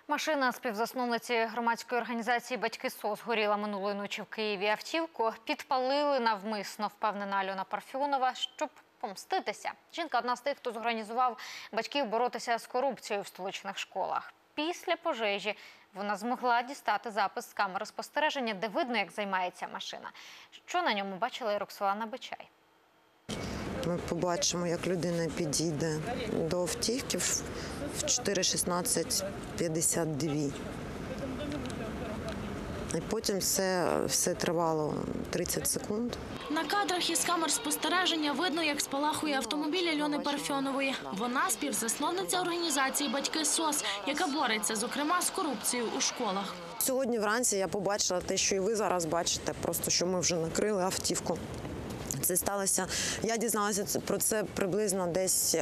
Машина співзасновниці громадської організації «Батьки СОС» горіла минулої ночі в Києві. Автівку підпалили навмисно, впевнена Альона Парфьонова, щоб помститися. Жінка – одна з тих, хто зорганізував батьків боротися з корупцією в столичних школах. Після пожежі вона змогла дістати запис з камери спостереження, де видно, як займається машина. Що на ньому бачила і Роксолана Бичай. Ми побачимо, як людина підійде до автівки в 4:16:52. І потім все тривало 30 секунд. На кадрах із камер спостереження видно, як спалахує автомобіль Альони Парфьонової. Вона співзасновниця організації «Батьки СОС», яка бореться, зокрема, з корупцією у школах. Сьогодні вранці я побачила те, що і ви зараз бачите, просто що ми вже накрили автівку. Це сталося, я дізналася про це приблизно десь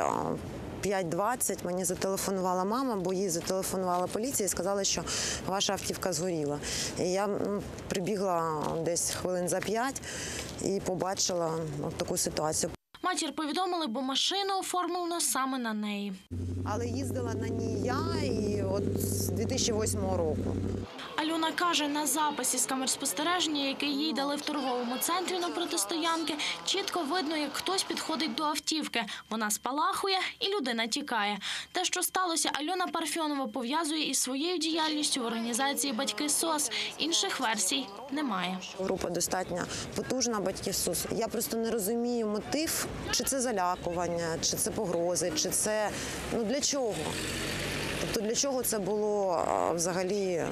5:20. Мені зателефонувала мама, бо їй зателефонувала поліція і сказали, що ваша автівка згоріла. І я прибігла десь хвилин за 5 і побачила таку ситуацію. Матір повідомили, бо машину оформлено саме на неї. Але їздила на ній я і от з 2008 року. Альона каже, на записі з камер спостереження, який їй дали в торговому центрі навпроти стоянки, чітко видно, як хтось підходить до автівки. Вона спалахує і людина тікає. Те, що сталося, Альона Парфьонова пов'язує із своєю діяльністю в організації «Батьки СОС». Інших версій немає. Група достатньо потужна «Батьків СОС». Я просто не розумію мотив, чи це залякування, чи це погрози, чи це… Ну для чого? Тобто для чого це було взагалі…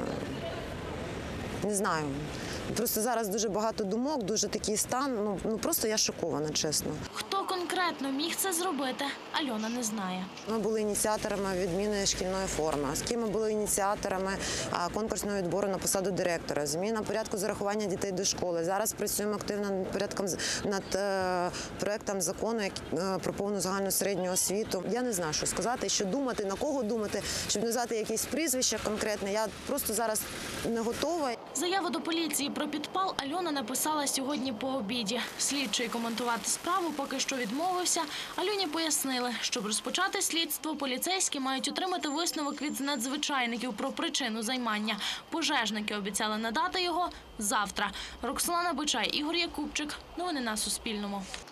Не знаю. Просто зараз дуже багато думок, дуже такий стан. Ну просто я шокована, чесно. Хто конкретно міг це зробити, Альона не знає. Ми були ініціаторами відміни шкільної форми. З ким ми були ініціаторами конкурсного відбору на посаду директора, зміна порядку зарахування дітей до школи. Зараз працюємо активно над проектом закону про повну загальну середню освіту. Я не знаю, що сказати, що думати, на кого думати, щоб назвати якісь прізвища конкретне. Я просто зараз не готова. Заяву до поліції про підпал Альона написала сьогодні по обіді. Слідчий коментувати справу поки що відмовився. Альоні пояснили, щоб розпочати слідство, поліцейські мають отримати висновок від надзвичайників про причину займання. Пожежники обіцяли надати його завтра. Роксолана Бичай, Ігор Якубчик. Новини на Суспільному.